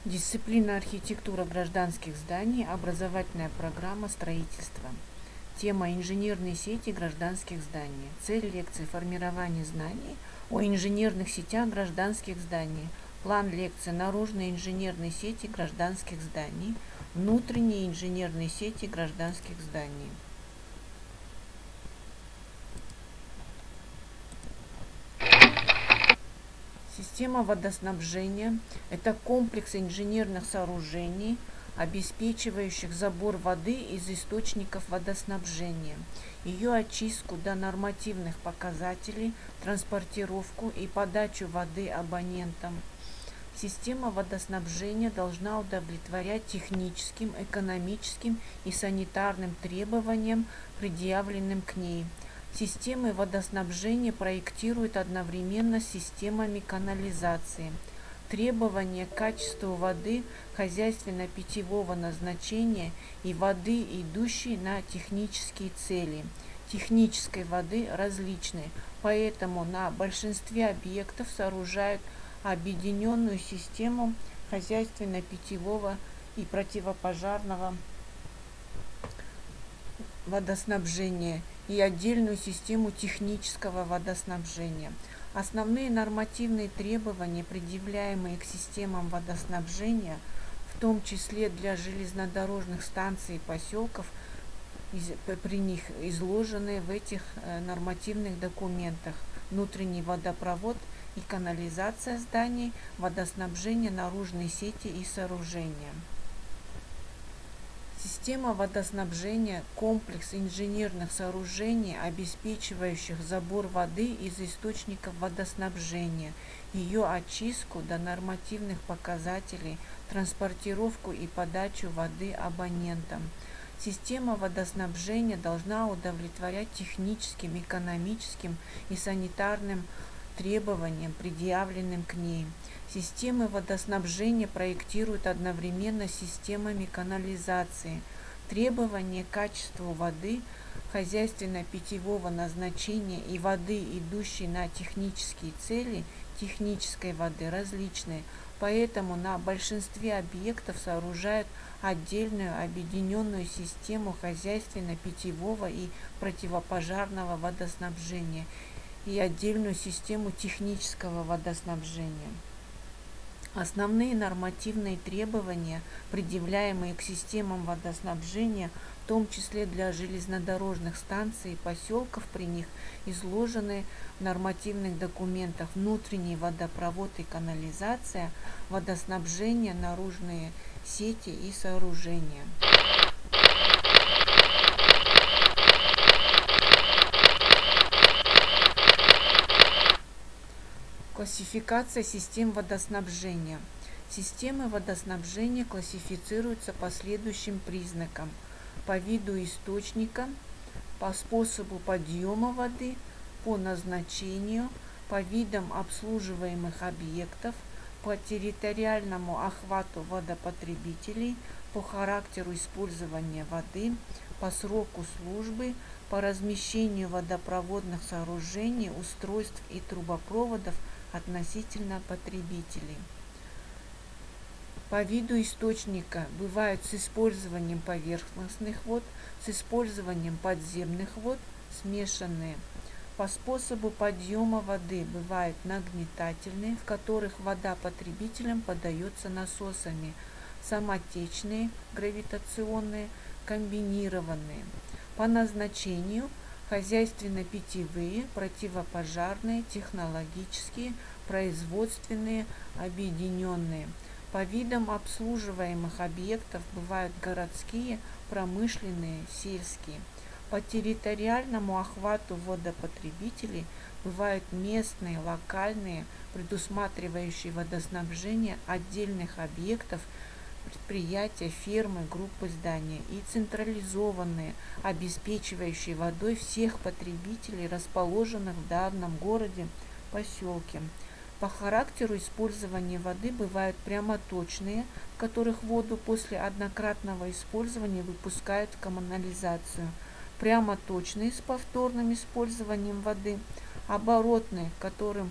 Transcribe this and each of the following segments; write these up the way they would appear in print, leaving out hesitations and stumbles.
Дисциплина архитектура гражданских зданий. Образовательная программа строительства. Тема инженерные сети гражданских зданий. Цель лекции формирование знаний о инженерных сетях гражданских зданий. План лекции наружные инженерные сети гражданских зданий. Внутренние инженерные сети гражданских зданий. Система водоснабжения – это комплекс инженерных сооружений, обеспечивающих забор воды из источников водоснабжения, ее очистку до нормативных показателей, транспортировку и подачу воды абонентам. Система водоснабжения должна удовлетворять техническим, экономическим и санитарным требованиям, предъявленным к ней. Системы водоснабжения проектируют одновременно с системами канализации. Требования к качеству воды хозяйственно-питьевого назначения и воды, идущей на технические цели, технической воды различны, поэтому на большинстве объектов сооружают объединенную систему хозяйственно-питьевого и противопожарного водоснабжения и отдельную систему технического водоснабжения. Основные нормативные требования, предъявляемые к системам водоснабжения, в том числе для железнодорожных станций и поселков, при них изложены в этих нормативных документах: внутренний водопровод и канализация зданий, водоснабжение, наружные сети и сооружения. Система водоснабжения – комплекс инженерных сооружений, обеспечивающих забор воды из источников водоснабжения, ее очистку до нормативных показателей, транспортировку и подачу воды абонентам. Система водоснабжения должна удовлетворять техническим, экономическим и санитарным требованиям, предъявленным к ней. Системы водоснабжения проектируют одновременно с системами канализации. Требования к качеству воды хозяйственно-питьевого назначения и воды, идущей на технические цели, технической воды различны, поэтому на большинстве объектов сооружают отдельную объединенную систему хозяйственно-питьевого и противопожарного водоснабжения и отдельную систему технического водоснабжения. Основные нормативные требования, предъявляемые к системам водоснабжения, в том числе для железнодорожных станций и поселков, при них изложены в нормативных документах: внутренний водопровод и канализация, водоснабжение, наружные сети и сооружения. Классификация систем водоснабжения. Системы водоснабжения классифицируются по следующим признакам: по виду источника, по способу подъема воды, по назначению, по видам обслуживаемых объектов, по территориальному охвату водопотребителей, по характеру использования воды, по сроку службы, по размещению водопроводных сооружений, устройств и трубопроводов относительно потребителей. По виду источника бывают с использованием поверхностных вод, с использованием подземных вод, смешанные. По способу подъема воды бывают нагнетательные, в которых вода потребителям подается насосами, самотечные, гравитационные, комбинированные. По назначению хозяйственно-питьевые, противопожарные, технологические, производственные, объединенные. По видам обслуживаемых объектов бывают городские, промышленные, сельские. По территориальному охвату водопотребителей бывают местные, локальные, предусматривающие водоснабжение отдельных объектов, предприятия, фермы, группы здания, и централизованные, обеспечивающие водой всех потребителей, расположенных в данном городе, поселке. По характеру использования воды бывают прямоточные, в которых воду после однократного использования выпускают в канализацию, прямоточные с повторным использованием воды, оборотные, в которых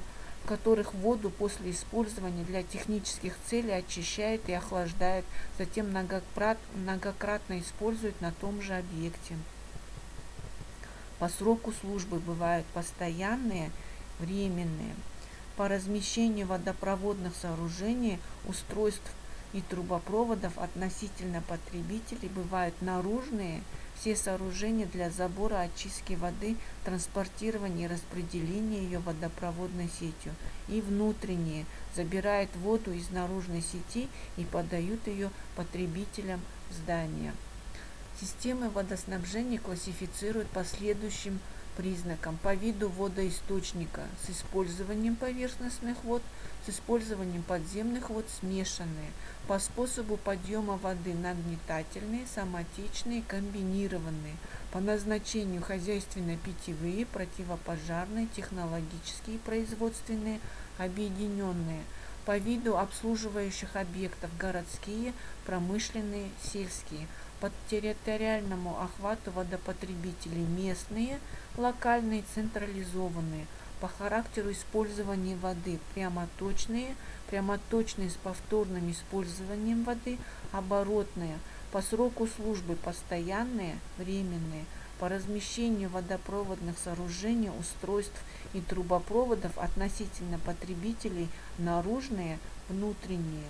в которых воду после использования для технических целей очищают и охлаждают, затем многократно используют на том же объекте. По сроку службы бывают постоянные, временные. По размещению водопроводных сооружений, устройств и трубопроводов относительно потребителей бывают наружные, все сооружения для забора, очистки воды, транспортирования и распределения ее водопроводной сетью, и внутренние, забирают воду из наружной сети и подают ее потребителям здания. Системы водоснабжения классифицируют по следующим признакам: по виду водоисточника с использованием поверхностных вод, с использованием подземных вод смешанные, по способу подъема воды нагнетательные, самотечные, комбинированные, по назначению хозяйственно-питьевые, противопожарные, технологические и производственные, объединенные, по виду обслуживающих объектов городские, промышленные, сельские, по территориальному охвату водопотребителей местные, локальные, централизованные, по характеру использования воды прямоточные, прямоточные с повторным использованием воды, оборотные, по сроку службы постоянные, временные, по размещению водопроводных сооружений, устройств и трубопроводов относительно потребителей наружные, внутренние.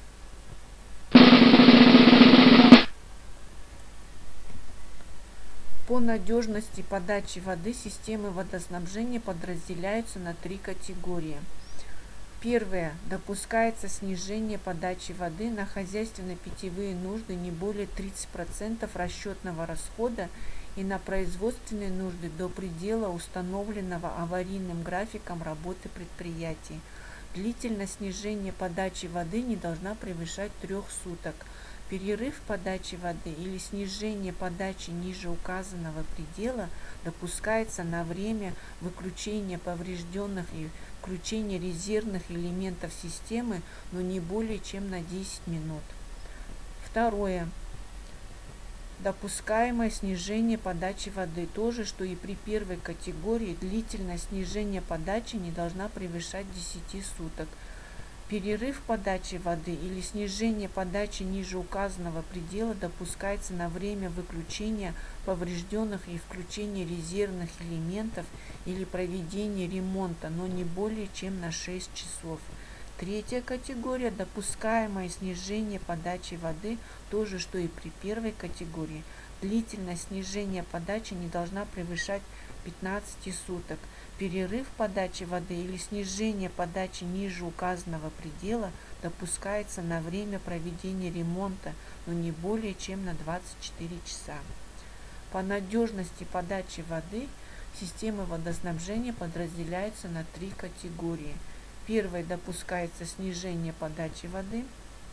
По надежности подачи воды системы водоснабжения подразделяются на 3 категории. Первое. Допускается снижение подачи воды на хозяйственно-питьевые нужды не более 30% расчетного расхода и на производственные нужды до предела, установленного аварийным графиком работы предприятий. Длительность снижения подачи воды не должна превышать 3 суток. Перерыв подачи воды или снижение подачи ниже указанного предела допускается на время выключения поврежденных и включения резервных элементов системы, но не более чем на 10 минут. Второе. Допускаемое снижение подачи воды. То же, что и при первой категории, длительность снижения подачи не должна превышать 10 суток. Перерыв подачи воды или снижение подачи ниже указанного предела допускается на время выключения поврежденных и включения резервных элементов или проведения ремонта, но не более чем на 6 часов. Третья категория. Допускаемое снижение подачи воды. То же, что и при первой категории. Длительность снижения подачи не должна превышать 15 суток. Перерыв подачи воды или снижение подачи ниже указанного предела допускается на время проведения ремонта, но не более чем на 24 часа. По надежности подачи воды системы водоснабжения подразделяются на 3 категории. Первой. Допускается снижение подачи воды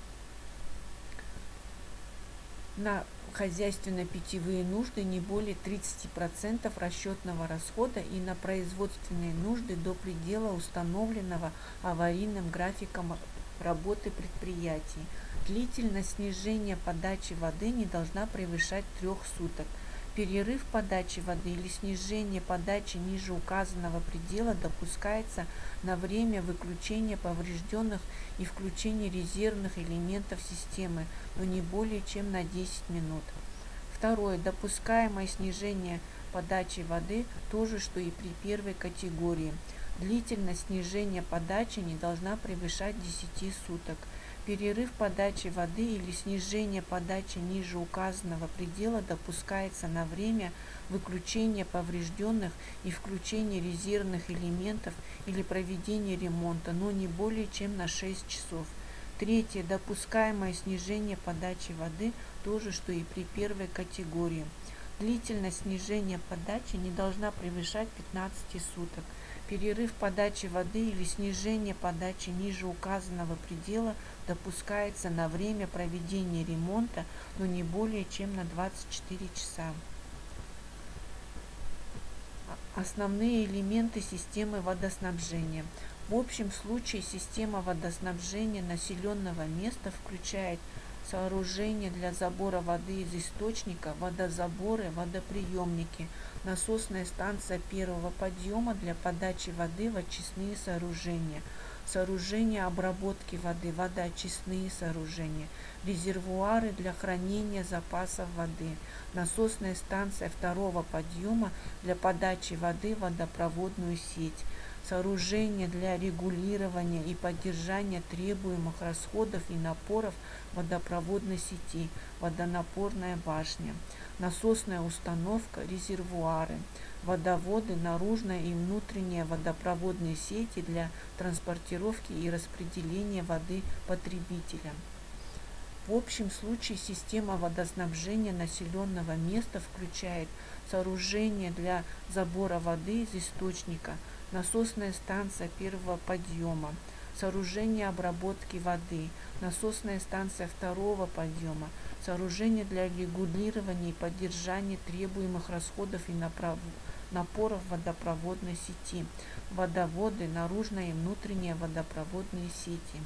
на хозяйственно-питьевые нужды не более 30% расчетного расхода и на производственные нужды до предела, установленного аварийным графиком работы предприятий. Длительность снижения подачи воды не должна превышать 3 суток. Перерыв подачи воды или снижение подачи ниже указанного предела допускается на время выключения поврежденных и включения резервных элементов системы, но не более чем на 10 минут. Второе. Допускаемое снижение подачи воды. То же, что и при первой категории. Длительность снижения подачи не должна превышать 10 суток. Перерыв подачи воды или снижение подачи ниже указанного предела допускается на время выключения поврежденных и включения резервных элементов или проведения ремонта, но не более чем на 6 часов. Третье. Допускаемое снижение подачи воды. То же, что и при первой категории. Длительность снижения подачи не должна превышать 15 суток. Перерыв подачи воды или снижение подачи ниже указанного предела допускается на время проведения ремонта, но не более чем на 24 часа. Основные элементы системы водоснабжения. В общем случае система водоснабжения населенного места включает сооружения для забора воды из источника, водозаборы, водоприемники, насосная станция первого подъема для подачи воды в очистные сооружения, сооружения обработки воды, водоочистные сооружения, резервуары для хранения запасов воды, насосная станция второго подъема для подачи воды в водопроводную сеть, сооружения для регулирования и поддержания требуемых расходов и напоров водопроводной сети, водонапорная башня, насосная установка, резервуары, водоводы, наружная и внутренняя водопроводные сети для транспортировки и распределения воды потребителям. В общем случае система водоснабжения населенного места включает сооружение для забора воды из источника, насосная станция первого подъема, сооружение обработки воды, насосная станция второго подъема, сооружение для регулирования и поддержания требуемых расходов и напоров водопроводной сети, водоводы, наружная и внутренняя водопроводные сети.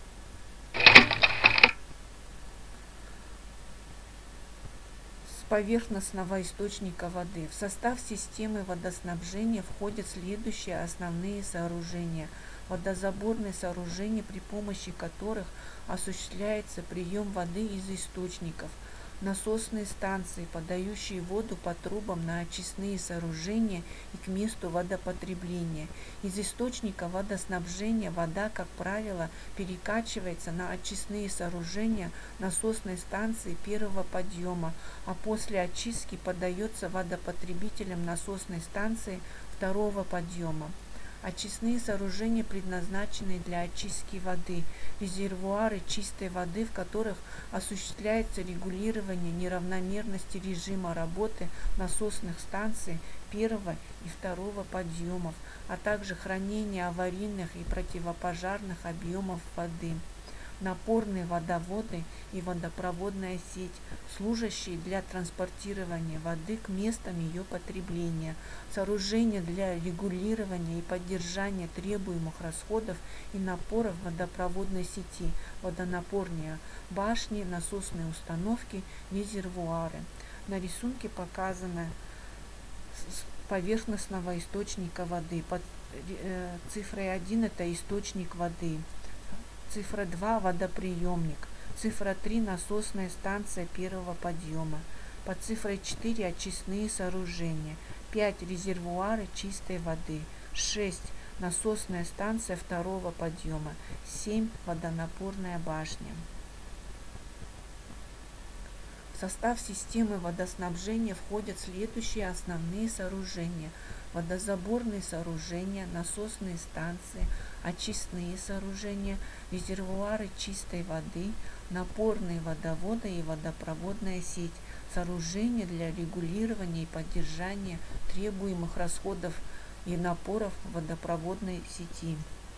Поверхностного источника воды. В состав системы водоснабжения входят следующие основные сооружения. Водозаборные сооружения, при помощи которых осуществляется прием воды из источников. Насосные станции, подающие воду по трубам на очистные сооружения и к месту водопотребления. Из источника водоснабжения вода, как правило, перекачивается на очистные сооружения насосной станции первого подъема, а после очистки подается водопотребителям насосной станции второго подъема. Очистные сооружения предназначены для очистки воды, резервуары чистой воды, в которых осуществляется регулирование неравномерности режима работы насосных станций первого и второго подъемов, а также хранение аварийных и противопожарных объемов воды. Напорные водоводы и водопроводная сеть, служащие для транспортирования воды к местам ее потребления, сооружения для регулирования и поддержания требуемых расходов и напоров водопроводной сети, водонапорные башни, насосные установки, резервуары. На рисунке показано поверхностного источника воды. Под цифрой 1 это источник воды. Цифра 2 – водоприемник. Цифра 3 – насосная станция первого подъема. Под цифрой 4 – очистные сооружения. 5 – резервуары чистой воды. 6 – насосная станция второго подъема. 7 – водонапорная башня. В состав системы водоснабжения входят следующие основные сооружения: водозаборные сооружения, насосные станции, очистные сооружения, резервуары чистой воды, напорные водоводы и водопроводная сеть, сооружения для регулирования и поддержания требуемых расходов и напоров водопроводной сети.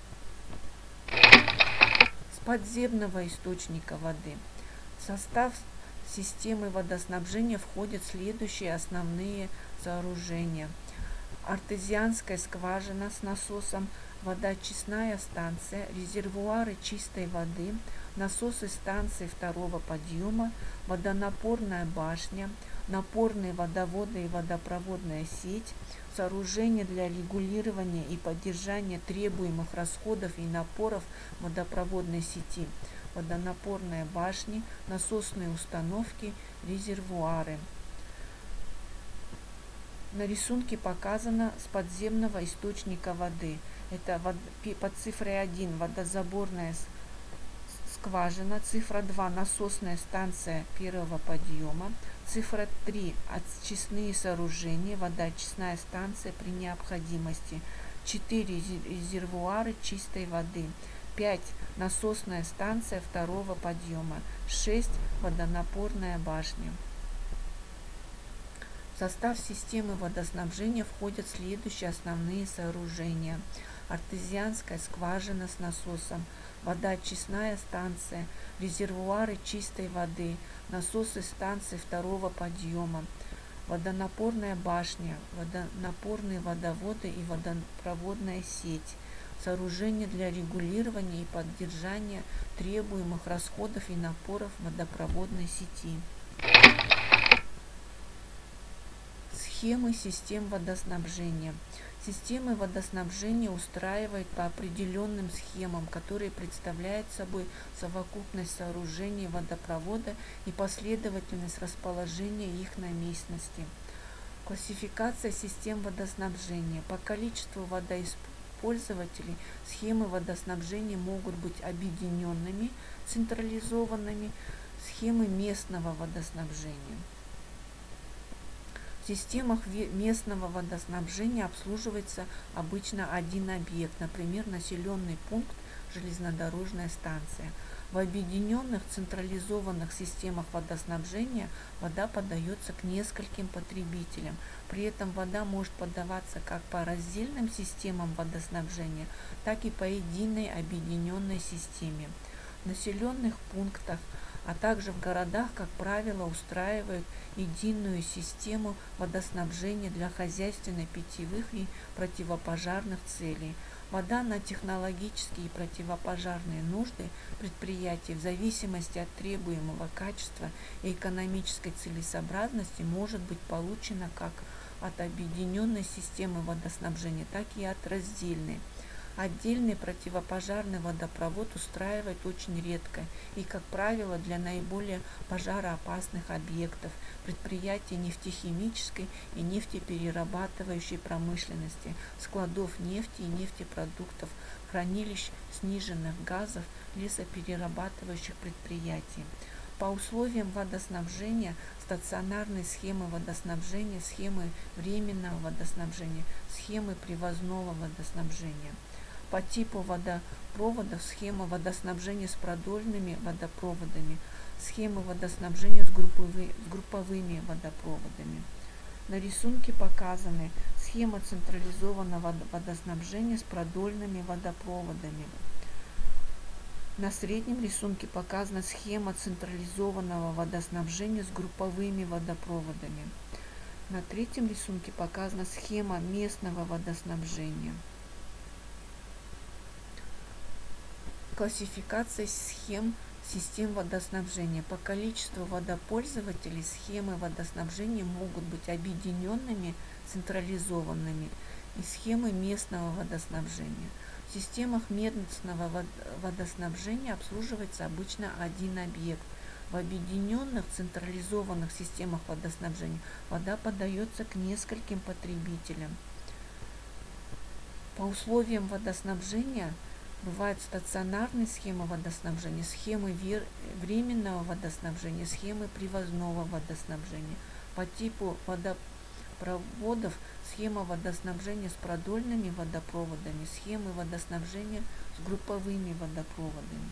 С подземного источника воды. В состав системы водоснабжения входят следующие основные сооружения: артезианская скважина с насосом, водоочистная станция, резервуары чистой воды, насосы станции второго подъема, водонапорная башня, напорные водоводы и водопроводная сеть, сооружения для регулирования и поддержания требуемых расходов и напоров водопроводной сети, водонапорные башни, насосные установки, резервуары. На рисунке показано с подземного источника воды. Это под цифрой 1 водозаборная скважина, цифра 2 насосная станция первого подъема, цифра 3 очистные сооружения, водоочистная станция при необходимости, 4 резервуары чистой воды, 5 насосная станция второго подъема, 6 водонапорная башня. В состав системы водоснабжения входят следующие основные сооружения: артезианская скважина с насосом, водоочистная станция, резервуары чистой воды, насосы станции второго подъема, водонапорная башня, водонапорные водоводы и водопроводная сеть, сооружения для регулирования и поддержания требуемых расходов и напоров водопроводной сети. Схемы систем водоснабжения. Системы водоснабжения устраивают по определенным схемам, которые представляют собой совокупность сооружений водопровода и последовательность расположения их на местности. Классификация систем водоснабжения. По количеству водоиспользователей схемы водоснабжения могут быть объединенными, централизованными, схемы местного водоснабжения. В системах местного водоснабжения обслуживается обычно один объект, например, населенный пункт, железнодорожная станция. В объединенных централизованных системах водоснабжения вода подается к нескольким потребителям. При этом вода может подаваться как по раздельным системам водоснабжения, так и по единой объединенной системе. В населенных пунктах, а также в городах, как правило, устраивают единую систему водоснабжения для хозяйственной, питьевых и противопожарных целей. Вода на технологические и противопожарные нужды предприятий в зависимости от требуемого качества и экономической целесообразности может быть получена как от объединенной системы водоснабжения, так и от раздельной. Отдельный противопожарный водопровод устраивают очень редко и, как правило, для наиболее пожароопасных объектов, предприятий нефтехимической и нефтеперерабатывающей промышленности, складов нефти и нефтепродуктов, хранилищ сниженных газов, лесоперерабатывающих предприятий. По условиям водоснабжения стационарные схемы водоснабжения, схемы временного водоснабжения, схемы привозного водоснабжения. По типу водопроводов схема водоснабжения с продольными водопроводами, схемы водоснабжения с групповыми водопроводами. На рисунке показаны схема централизованного водоснабжения с продольными водопроводами. На среднем рисунке показана схема централизованного водоснабжения с групповыми водопроводами. На третьем рисунке показана схема местного водоснабжения. Классификация схем систем водоснабжения. По количеству водопользователей схемы водоснабжения могут быть объединенными, централизованными и схемы местного водоснабжения. В системах местного водоснабжения обслуживается обычно один объект. В объединенных централизованных системах водоснабжения вода подается к нескольким потребителям. По условиям водоснабжения бывают стационарные схемы водоснабжения, схемы временного водоснабжения, схемы привозного водоснабжения. По типу водопроводов схема водоснабжения с продольными водопроводами, схемы водоснабжения с групповыми водопроводами.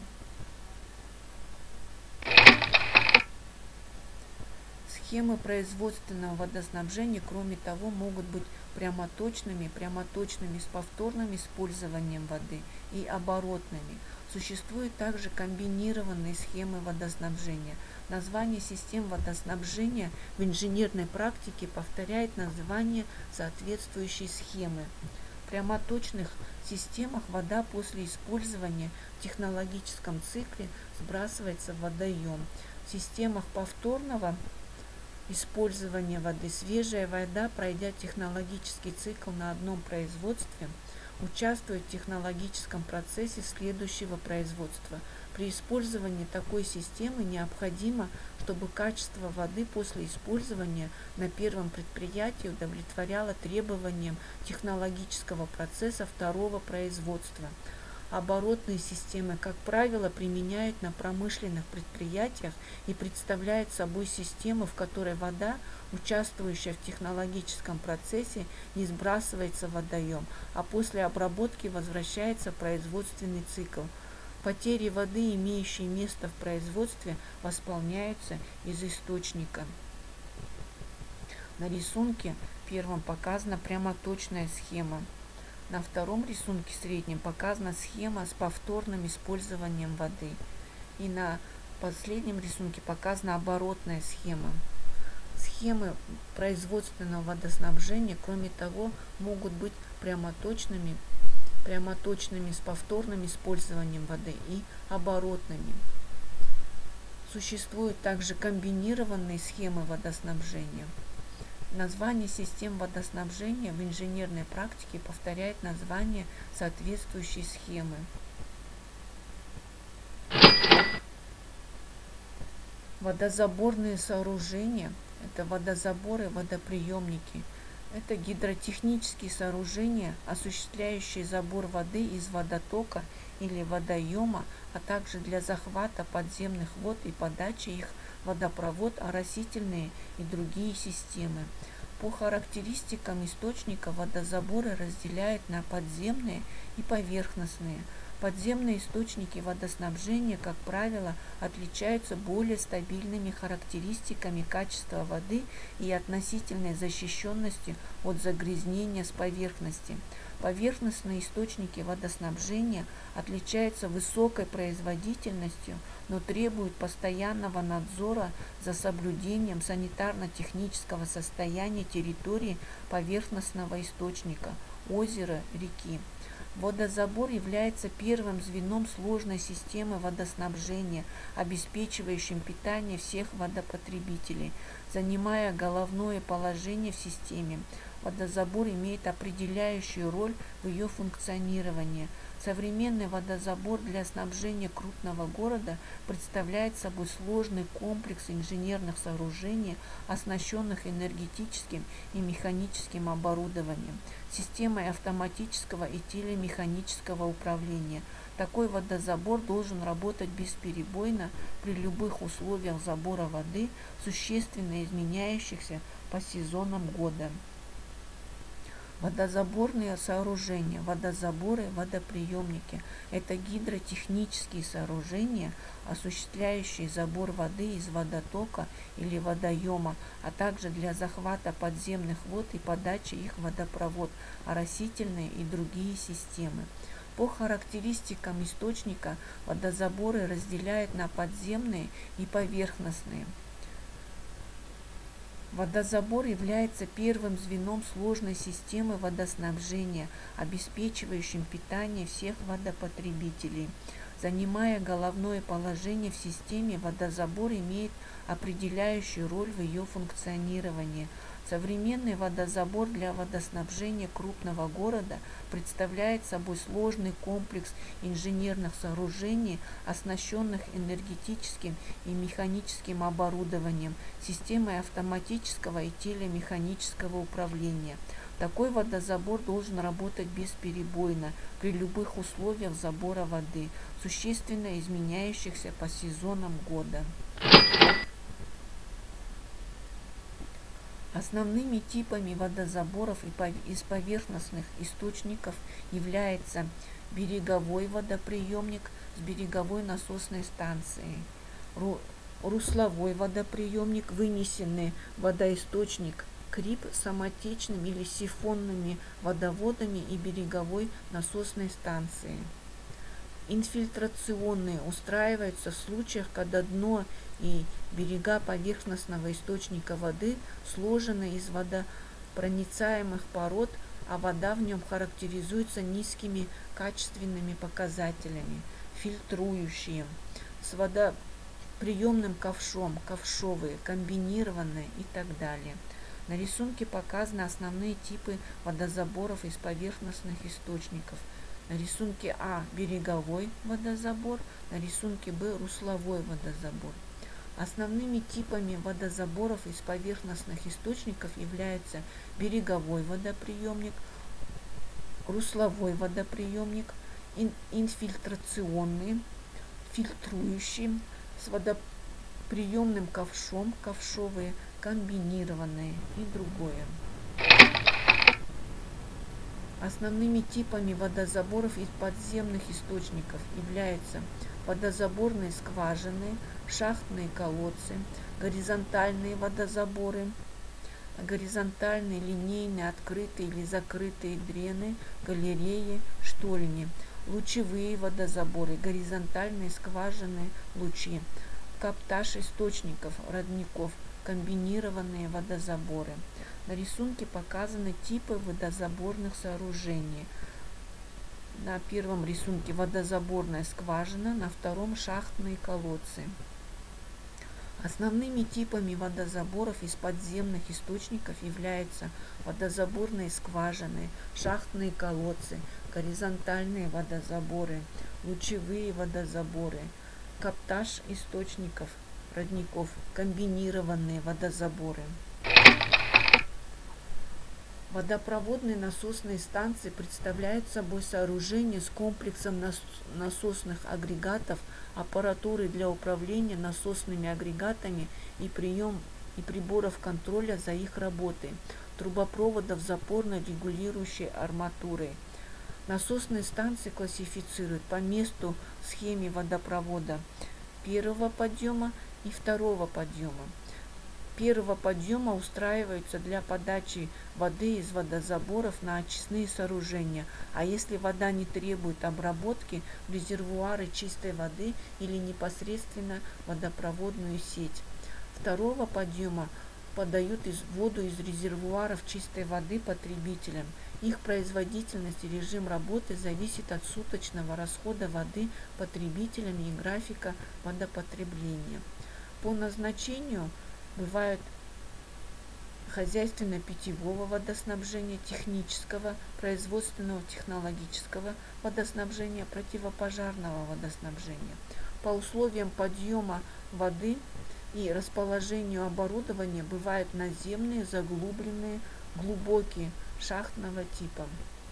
Схемы производственного водоснабжения, кроме того, могут быть прямоточными с повторным использованием воды и оборотными. Существуют также комбинированные схемы водоснабжения. Название систем водоснабжения в инженерной практике повторяет название соответствующей схемы. В прямоточных системах вода после использования в технологическом цикле сбрасывается в водоем. В системах повторного использования воды свежая вода, пройдя технологический цикл на одном производстве, участвует в технологическом процессе следующего производства. При использовании такой системы необходимо, чтобы качество воды после использования на первом предприятии удовлетворяло требованиям технологического процесса второго производства. Оборотные системы, как правило, применяют на промышленных предприятиях и представляют собой систему, в которой вода, участвующая в технологическом процессе, не сбрасывается в водоем, а после обработки возвращается в производственный цикл. Потери воды, имеющие место в производстве, восполняются из источника. На рисунке первом показана прямоточная схема. На втором рисунке среднем показана схема с повторным использованием воды. И на последнем рисунке показана оборотная схема. Схемы производственного водоснабжения, кроме того, могут быть прямоточными с повторным использованием воды и оборотными. Существуют также комбинированные схемы водоснабжения. Название систем водоснабжения в инженерной практике повторяет название соответствующей схемы. Водозаборные сооружения – это водозаборы, водоприемники. Это гидротехнические сооружения, осуществляющие забор воды из водотока или водоема, а также для захвата подземных вод и подачи их водопровод, оросительные и другие системы. По характеристикам источника водозаборы разделяют на подземные и поверхностные. Подземные источники водоснабжения, как правило, отличаются более стабильными характеристиками качества воды и относительной защищенностью от загрязнения с поверхности. Поверхностные источники водоснабжения отличаются высокой производительностью, но требуют постоянного надзора за соблюдением санитарно-технического состояния территории поверхностного источника, озера, реки. Водозабор является первым звеном сложной системы водоснабжения, обеспечивающим питание всех водопотребителей. Занимая головное положение в системе, водозабор имеет определяющую роль в ее функционировании. Современный водозабор для снабжения крупного города представляет собой сложный комплекс инженерных сооружений, оснащенных энергетическим и механическим оборудованием, системой автоматического и телемеханического управления. Такой водозабор должен работать бесперебойно при любых условиях забора воды, существенно изменяющихся по сезонам года. Водозаборные сооружения, водозаборы, водоприемники – это гидротехнические сооружения, осуществляющие забор воды из водотока или водоема, а также для захвата подземных вод и подачи их в водопровод, оросительные и другие системы. По характеристикам источника водозаборы разделяют на подземные и поверхностные. Водозабор является первым звеном сложной системы водоснабжения, обеспечивающим питание всех водопотребителей. Занимая головное положение в системе, водозабор имеет определяющую роль в ее функционировании. Современный водозабор для водоснабжения крупного города представляет собой сложный комплекс инженерных сооружений, оснащенных энергетическим и механическим оборудованием, системой автоматического и телемеханического управления. Такой водозабор должен работать бесперебойно при любых условиях забора воды, существенно изменяющихся по сезонам года. Основными типами водозаборов из поверхностных источников является береговой водоприемник с береговой насосной станцией, русловой водоприемник, вынесенный водоисточник КРИП самотечными или сифонными водоводами и береговой насосной станцией. Инфильтрационные устраиваются в случаях, когда дно и берега поверхностного источника воды сложены из водопроницаемых пород, а вода в нем характеризуется низкими качественными показателями. Фильтрующие с водоприемным ковшом, ковшовые, комбинированные и так далее. На рисунке показаны основные типы водозаборов из поверхностных источников. На рисунке А береговой водозабор, на рисунке Б русловой водозабор. Основными типами водозаборов из поверхностных источников являются береговой водоприемник, русловой водоприемник, инфильтрационный, фильтрующий, с водоприемным ковшом, ковшовые, комбинированные и другое. Основными типами водозаборов из подземных источников являются водозаборные скважины, шахтные колодцы, горизонтальные водозаборы, горизонтальные, линейные, открытые или закрытые дрены, галереи, штольни, лучевые водозаборы, горизонтальные скважины, лучи, каптаж источников, родников, комбинированные водозаборы. На рисунке показаны типы водозаборных сооружений. На первом рисунке водозаборная скважина, на втором шахтные колодцы. Основными типами водозаборов из подземных источников являются водозаборные скважины, шахтные колодцы, горизонтальные водозаборы, лучевые водозаборы, каптаж источников, родников, комбинированные водозаборы. Водопроводные насосные станции представляют собой сооружение с комплексом насосных агрегатов, аппаратуры для управления насосными агрегатами и приборов контроля за их работой, трубопроводов с запорно-регулирующей арматурой. Насосные станции классифицируют по месту в схеме водопровода первого подъема и второго подъема. Первого подъема устраиваются для подачи воды из водозаборов на очистные сооружения, а если вода не требует обработки, в резервуары чистой воды или непосредственно водопроводную сеть. Второго подъема подают воду из резервуаров чистой воды потребителям. Их производительность и режим работы зависит от суточного расхода воды потребителями и графика водопотребления. По назначению бывают хозяйственно-питьевого водоснабжения, технического, производственного, технологического водоснабжения, противопожарного водоснабжения. По условиям подъема воды и расположению оборудования бывают наземные, заглубленные, глубокие, шахтного типа.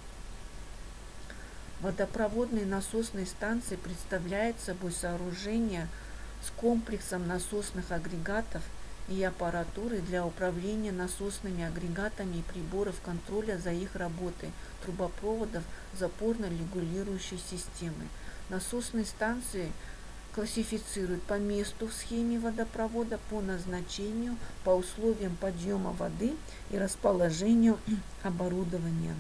Водопроводные насосные станции представляют собой сооружения с комплексом насосных агрегатов и аппаратуры для управления насосными агрегатами и приборов контроля за их работой, трубопроводов, запорно-регулирующей системы. Насосные станции классифицируют по месту в схеме водопровода, по назначению, по условиям подъема воды и расположению оборудования.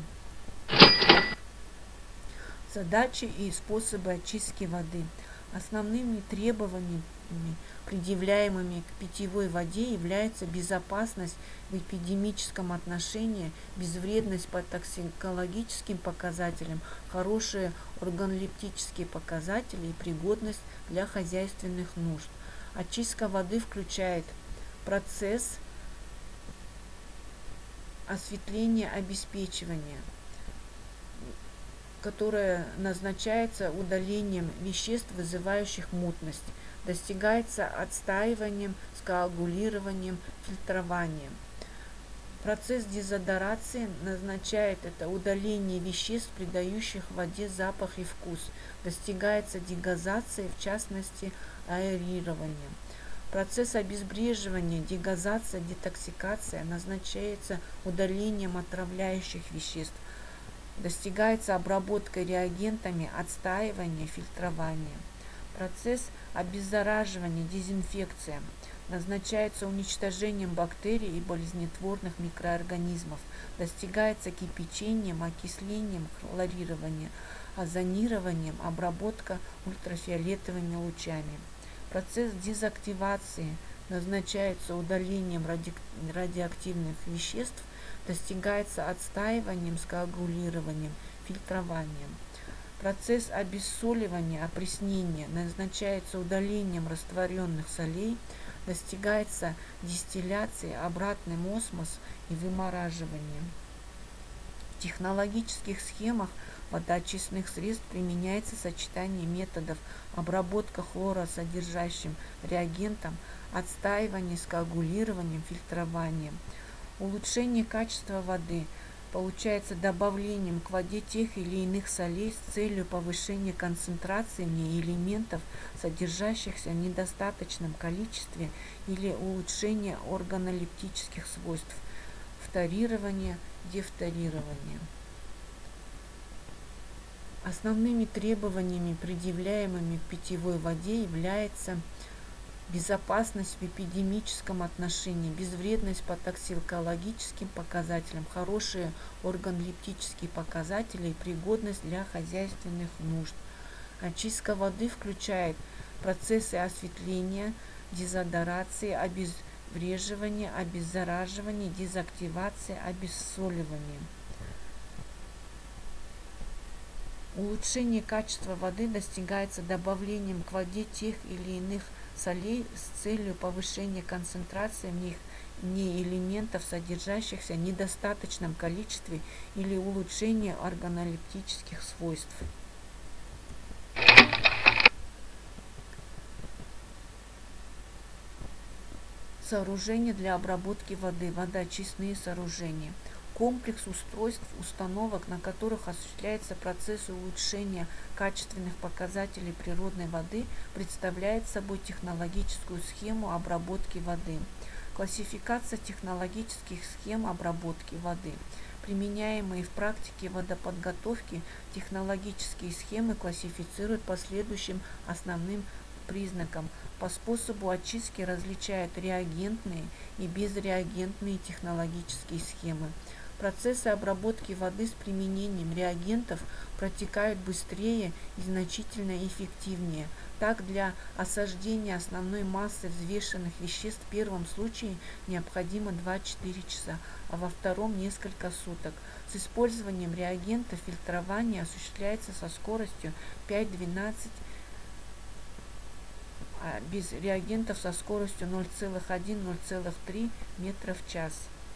Задачи и способы очистки воды. Основными требованиями, предъявляемыми к питьевой воде, является безопасность в эпидемическом отношении, безвредность по токсикологическим показателям, хорошие органолептические показатели и пригодность для хозяйственных нужд. Очистка воды включает процесс осветления обеспечивания, которое назначается удалением веществ, вызывающих мутность, достигается отстаиванием, скоагулированием, фильтрованием. Процесс дезодорации назначает это удаление веществ, придающих воде запах и вкус, достигается дегазацией, в частности аэрированием. Процесс обезвреживания, дегазация, детоксикация назначается удалением отравляющих веществ, достигается обработкой реагентами, отстаивание, фильтрование. Процесс обеззараживания, дезинфекция назначается уничтожением бактерий и болезнетворных микроорганизмов, достигается кипячением, окислением, хлорированием, озонированием, обработка ультрафиолетовыми лучами. Процесс дезактивации назначается удалением радиоактивных веществ, достигается отстаиванием, скоагулированием, фильтрованием. Процесс обессоливания, опреснения назначается удалением растворенных солей, достигается дистилляцией, обратным осмос и вымораживанием. В технологических схемах водоочистных средств применяется сочетание методов обработка хлоросодержащим реагентом, отстаивание, скоагулированием, фильтрованием. Улучшение качества воды получается добавлением к воде тех или иных солей с целью повышения концентрации в ней элементов, содержащихся в недостаточном количестве, или улучшения органолептических свойств, фторирование, дефторирование. Основными требованиями, предъявляемыми к питьевой воде, является безопасность в эпидемическом отношении, безвредность по токсикологическим показателям, хорошие органолептические показатели и пригодность для хозяйственных нужд. Очистка воды включает процессы осветления, дезодорации, обезвреживания, обеззараживания, дезактивации, обессоливания. Улучшение качества воды достигается добавлением к воде тех или иных солей с целью повышения концентрации в них не элементов, содержащихся в недостаточном количестве или улучшения органолептических свойств. Сооружения для обработки воды, водоочистные сооружения. Комплекс устройств, установок, на которых осуществляется процесс улучшения качественных показателей природной воды, представляет собой технологическую схему обработки воды. Классификация технологических схем обработки воды. Применяемые в практике водоподготовки технологические схемы классифицируют по следующим основным признакам. По способу очистки различают реагентные и безреагентные технологические схемы. Процессы обработки воды с применением реагентов протекают быстрее и значительно эффективнее. Так, для осаждения основной массы взвешенных веществ в первом случае необходимо 2-4 часа, а во втором несколько суток. С использованием реагентов фильтрование осуществляется со скоростью 5-12, а без реагентов со скоростью 0,1-0,3 метра в час.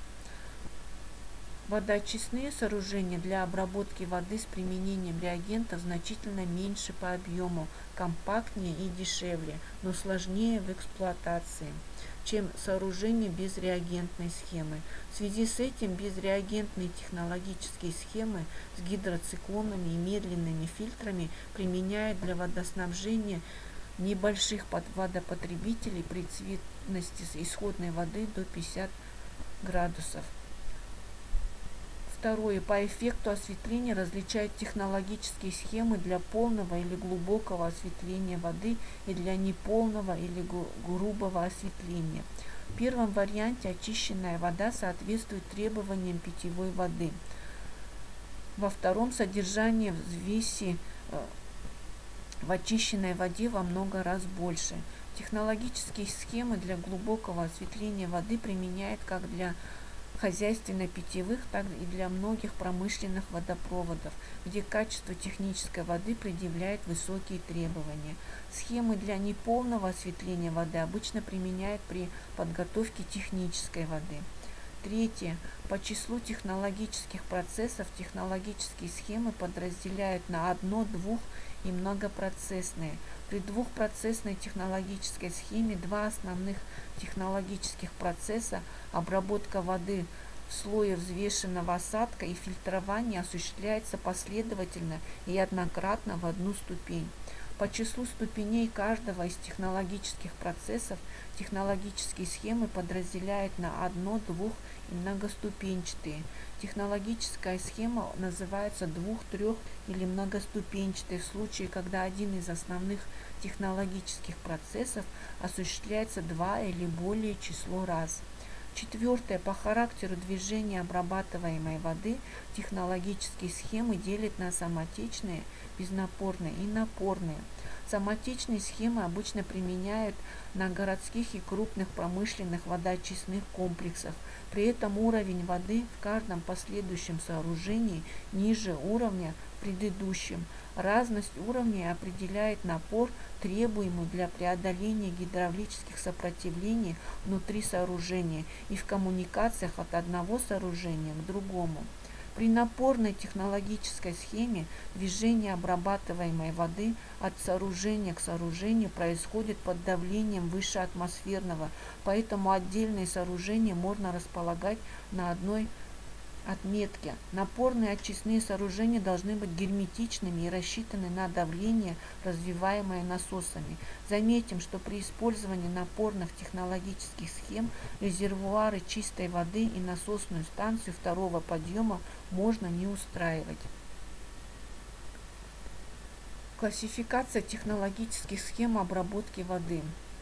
Водоочистные сооружения для обработки воды с применением реагентов значительно меньше по объему, компактнее и дешевле, но сложнее в эксплуатации, чем сооружения без реагентной схемы. В связи с этим безреагентные технологические схемы с гидроциклонами и медленными фильтрами применяют для водоснабжения небольших водопотребителей при цветности исходной воды до 50 градусов. Второе. По эффекту осветления различают технологические схемы для полного или глубокого осветления воды и для неполного или грубого осветления. В первом варианте очищенная вода соответствует требованиям питьевой воды. Во втором содержание взвеси в очищенной воде во много раз больше. Технологические схемы для глубокого осветления воды применяют как для хозяйственно-питьевых, так и для многих промышленных водопроводов, где качество технической воды предъявляет высокие требования. Схемы для неполного осветления воды обычно применяют при подготовке технической воды. Третье. По числу технологических процессов технологические схемы подразделяют на одно-, двух- и многопроцессные. При двухпроцессной технологической схеме два основных технологических процесса – обработка воды в слое взвешенного осадка и фильтрование – осуществляется последовательно и однократно в одну ступень. По числу ступеней каждого из технологических процессов технологические схемы подразделяют на одно-, двух- и многоступенчатые. Технологическая схема называется двух-, трех- или многоступенчатой в случае, когда один из основных технологических процессов осуществляется два или более число раз. Четвертое. По характеру движения обрабатываемой воды технологические схемы делят на самотечные, безнапорные и напорные. Самотечные схемы обычно применяют на городских и крупных промышленных водоочистных комплексах. При этом уровень воды в каждом последующем сооружении ниже уровня в предыдущем. Разность уровней определяет напор, требуемый для преодоления гидравлических сопротивлений внутри сооружения и в коммуникациях от одного сооружения к другому. При напорной технологической схеме движение обрабатываемой воды от сооружения к сооружению происходит под давлением выше атмосферного, поэтому отдельные сооружения можно располагать на одной отметке. Напорные очистные сооружения должны быть герметичными и рассчитаны на давление, развиваемое насосами. Заметим, что при использовании напорных технологических схем резервуары чистой воды и насосную станцию второго подъема можно не устраивать. Классификация технологических схем обработки воды.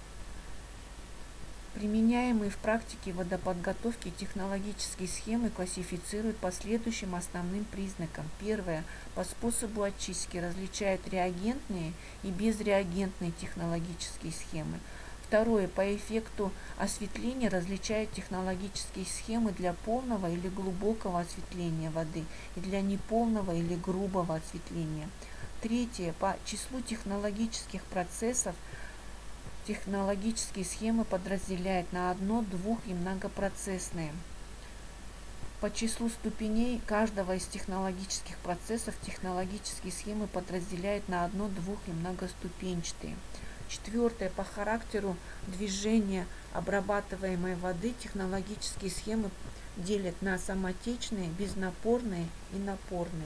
Применяемые в практике водоподготовки технологические схемы классифицируют по следующим основным признакам. Первое. По способу очистки различают реагентные и безреагентные технологические схемы. Второе. По эффекту осветления различают технологические схемы для полного или глубокого осветления воды и для неполного или грубого осветления. Третье. По числу технологических процессов Технологические схемы подразделяют на одно-, двух- и многопроцессные. По числу ступеней каждого из технологических процессов технологические схемы подразделяют на одно-, двух- и многоступенчатые. Четвертое. По характеру движения обрабатываемой воды технологические схемы делят на самотечные, безнапорные и напорные.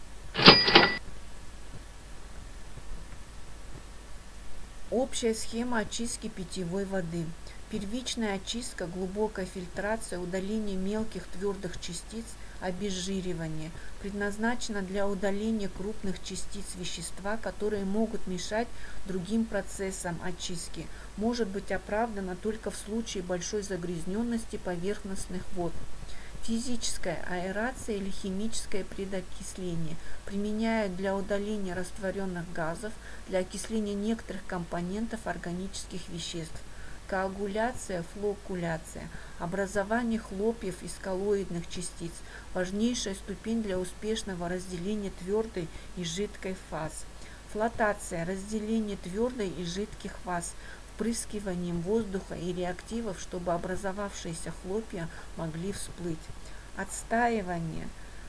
Общая схема очистки питьевой воды. Первичная очистка, глубокая фильтрация, удаление мелких твердых частиц, обезжиривание. Предназначена для удаления крупных частиц вещества, которые могут мешать другим процессам очистки. Может быть оправдана только в случае большой загрязненности поверхностных вод. Физическая аэрация или химическое предокисление применяют для удаления растворенных газов, для окисления некоторых компонентов органических веществ. Коагуляция, флокуляция, образование хлопьев из коллоидных частиц, важнейшая ступень для успешного разделения твердой и жидкой фаз. Флотация, разделение твердой и жидких фаз, впрыскиванием воздуха и реактивов, чтобы образовавшиеся хлопья могли всплыть. Отстаивание,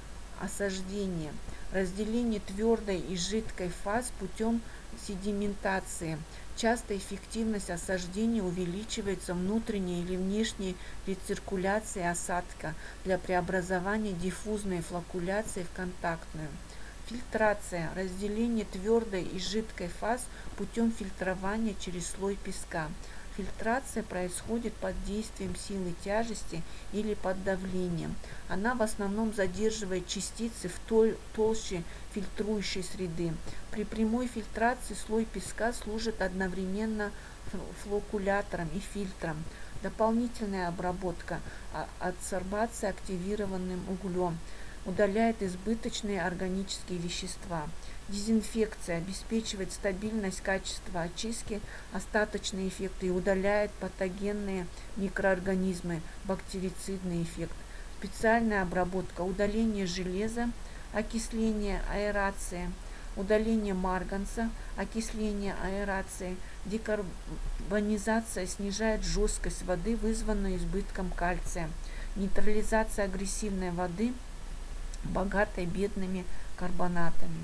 осаждение, разделение твердой и жидкой фаз путем седиментации. Часто эффективность осаждения увеличивается внутренней или внешней рециркуляцией осадка для преобразования диффузной флокуляции в контактную. Фильтрация, разделение твердой и жидкой фаз путем фильтрования через слой песка. Фильтрация происходит под действием силы тяжести или под давлением. Она в основном задерживает частицы в толще фильтрующей среды. При прямой фильтрации слой песка служит одновременно флокулятором и фильтром. Дополнительная обработка, адсорбация активированным углем, удаляет избыточные органические вещества. Дезинфекция обеспечивает стабильность качества очистки, остаточный эффект и удаляет патогенные микроорганизмы, бактерицидный эффект. Специальная обработка, удаление железа, окисление, аэрация, удаление марганца, окисление, аэрация, декарбонизация снижает жесткость воды, вызванную избытком кальция, нейтрализация агрессивной воды, богатой бедными карбонатами.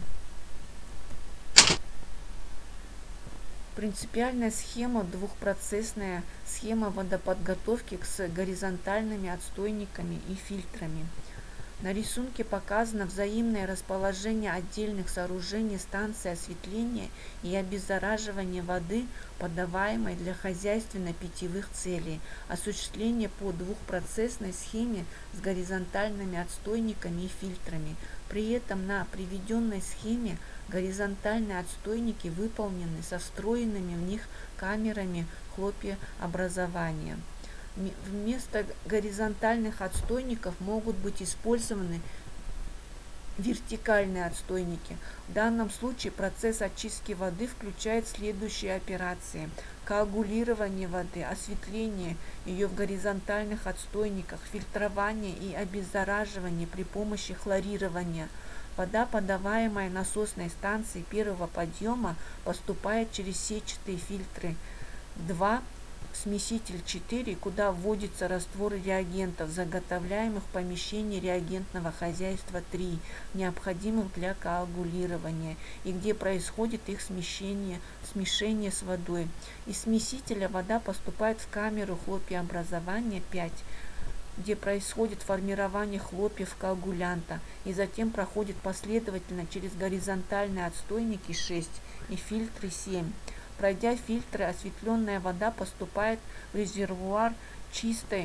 Принципиальная схема, двухпроцессная схема водоподготовки с горизонтальными отстойниками и фильтрами. На рисунке показано взаимное расположение отдельных сооружений станции осветления и обеззараживания воды, подаваемой для хозяйственно-питьевых целей, осуществление по двухпроцессной схеме с горизонтальными отстойниками и фильтрами. При этом на приведенной схеме горизонтальные отстойники выполнены со встроенными в них камерами хлопьеобразования. Вместо горизонтальных отстойников могут быть использованы вертикальные отстойники. В данном случае процесс очистки воды включает следующие операции: коагулирование воды, осветление ее в горизонтальных отстойниках, фильтрование и обеззараживание при помощи хлорирования. Вода, подаваемая насосной станцией первого подъема, поступает через сетчатые фильтры 2, смеситель 4, куда вводится раствор реагентов, заготовляемых в помещении реагентного хозяйства 3, необходимых для коагулирования, и где происходит их смешение с водой. Из смесителя вода поступает в камеру хлопьеобразования 5, где происходит формирование хлопьев коагулянта, и затем проходит последовательно через горизонтальные отстойники 6 и фильтры 7. Пройдя фильтры, осветленная вода поступает в резервуар чистой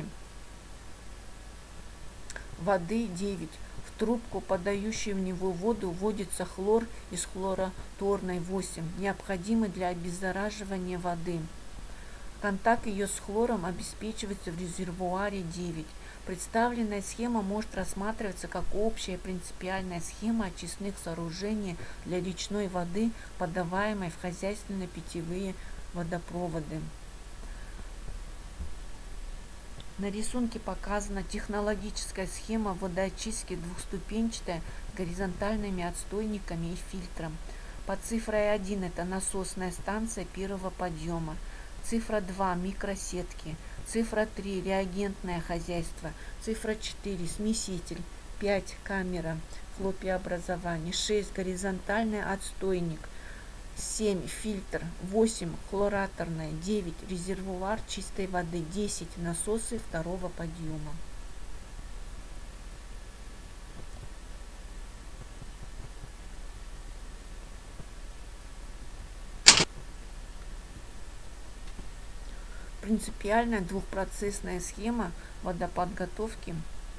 воды 9. В трубку, подающую в него воду, вводится хлор из хлороторной 8, необходимый для обеззараживания воды. Контакт ее с хлором обеспечивается в резервуаре 9. Представленная схема может рассматриваться как общая принципиальная схема очистных сооружений для речной воды, подаваемой в хозяйственно-питьевые водопроводы. На рисунке показана технологическая схема водоочистки двухступенчатая с горизонтальными отстойниками и фильтром. Под цифрой 1 это насосная станция первого подъема. Цифра 2 – микросетки. Цифра 3 – реагентное хозяйство. Цифра 4 – смеситель. 5 – камера хлопьеобразования. 6 – горизонтальный отстойник. 7 – фильтр. 8 – хлораторная. 9 – резервуар чистой воды. 10 – насосы второго подъема. Принципиальная двухпроцессная схема водоподготовки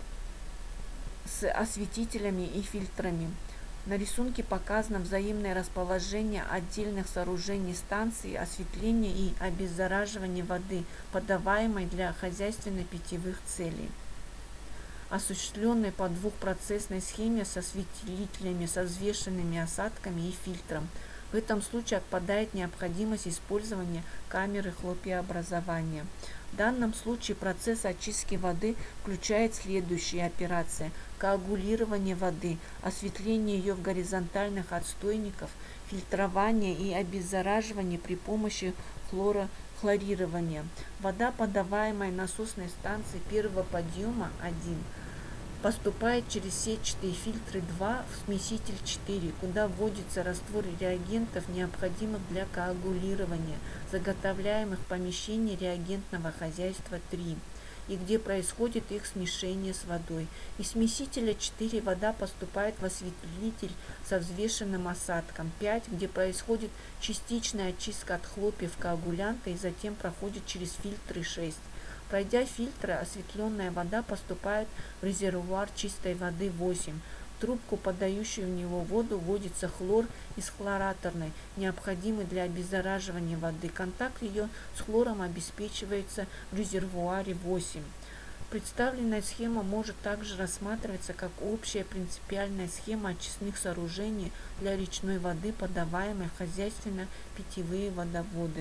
с осветителями и фильтрами. На рисунке показано взаимное расположение отдельных сооружений станции осветления и обеззараживания воды, подаваемой для хозяйственно-питьевых целей, осуществленной по двухпроцессной схеме с осветителями, со взвешенными осадками и фильтром. В этом случае отпадает необходимость использования камеры хлопьеобразования. В данном случае процесс очистки воды включает следующие операции: коагулирование воды, осветление ее в горизонтальных отстойниках, фильтрование и обеззараживание при помощи хлорирования. Вода, подаваемая насосной станции первого подъема 1, поступает через сетчатые фильтры 2 в смеситель 4, куда вводится раствор реагентов, необходимых для коагулирования, заготовляемых в помещении реагентного хозяйства 3, и где происходит их смешение с водой. Из смесителя 4 вода поступает в осветитель со взвешенным осадком 5, где происходит частичная очистка от хлопьев коагулянта и затем проходит через фильтры 6. Пройдя фильтры, осветленная вода поступает в резервуар чистой воды 8. В трубку, подающую в него воду, вводится хлор из хлораторной, необходимый для обеззараживания воды. Контакт ее с хлором обеспечивается в резервуаре 8. Представленная схема может также рассматриваться как общая принципиальная схема очистных сооружений для речной воды, подаваемой в хозяйственно-питьевые водоводы.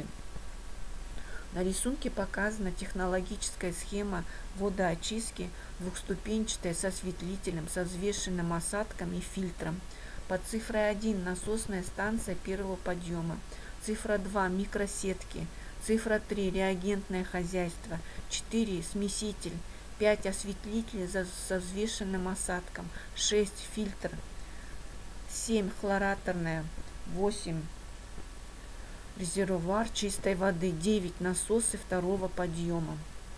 На рисунке показана технологическая схема водоочистки, двухступенчатая, с осветлителем, со взвешенным осадком и фильтром. Под цифрой 1 – насосная станция первого подъема. Цифра 2 – микросетки. Цифра 3 – реагентное хозяйство. 4 – смеситель. 5 – осветлитель со взвешенным осадком. 6 – фильтр. 7 – хлораторная. 8 – резервуар чистой воды. 9 – насосы второго подъема.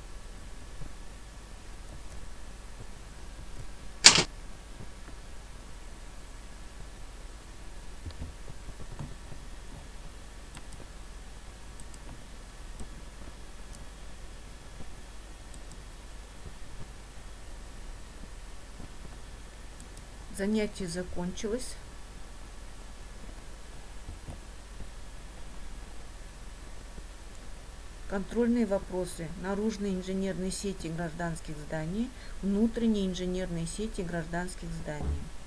Занятие закончилось. Контрольные вопросы. Наружные инженерные сети гражданских зданий, внутренние инженерные сети гражданских зданий.